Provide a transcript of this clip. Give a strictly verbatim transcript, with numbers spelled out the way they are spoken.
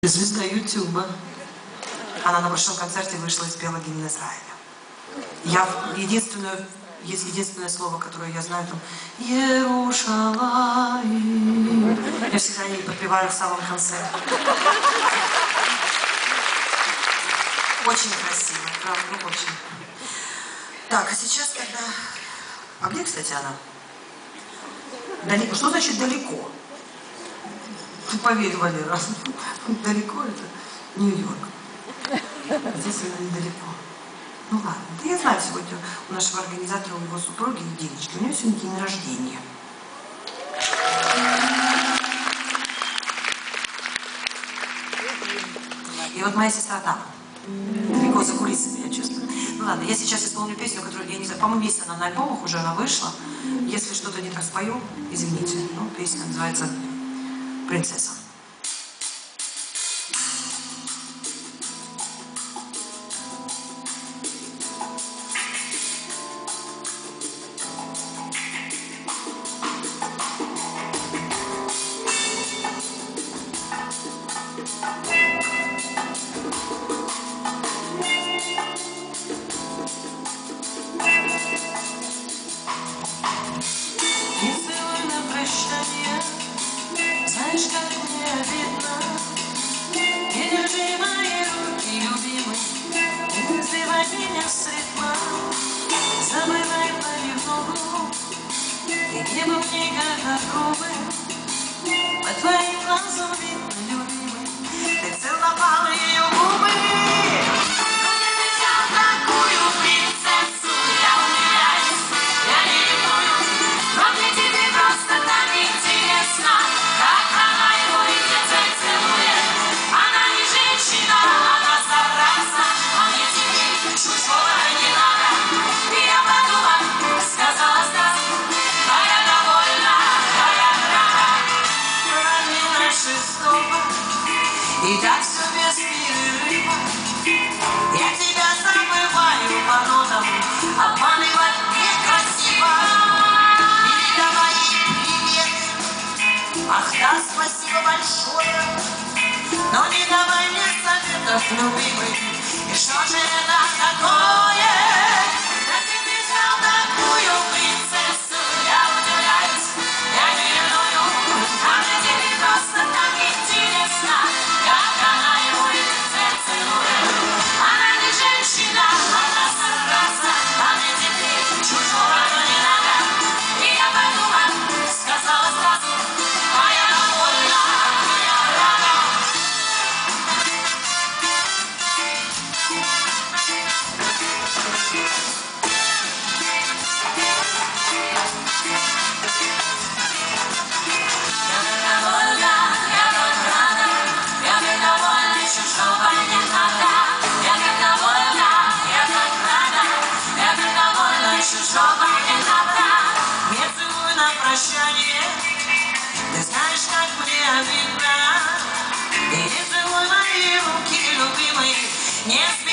звезда Ютуба. Она на большом концерте вышла и спела гимн Израиля. Я единственную, есть единственное слово, которое я знаю, там Иерушалаим. Я всегда ей подпеваю в самом конце. Очень красиво, правда, ну очень. Так, а сейчас тогда... А где, кстати, она? Далеко. Что значит далеко? Ты поверь, Валера. Далеко это Нью-Йорк. Здесь она недалеко. Ну ладно. Да я знаю, сегодня у нашего организатора, у его супруги Денечки, у него сегодня день рождения. И вот моя сестра там. Далеко за кулисами, я чувствую. Ну ладно, я сейчас исполню песню, которую, я не знаю, по-моему, есть она на альбомах, уже она вышла. Если что-то не так спою, извините. Ну, песня называется «Принцесса». Знаешь, как мне обидно, не держи мои руки, любимый, не сбивай меня с ритма, забывай понемногу, и не был никогда грубым, по твоим глазам видно, любимый, ты целовал ее губы. Но не взял такую принцессу, я умиляюсь, я не ревную, но мне тебе просто так интересно. И так все без перерыва, я тебя забываю по нотам, обманывать некрасиво. Передавай привет, ах да, спасибо большое, но не давай мне советов, любимый, и что же это такое? Да ты взял такую принцессу, я удивляюсь, я не ревную, а мне тебе просто так интересно. Прощание, ты знаешь, как мне обидно, и не целуй мои руки, любимый, не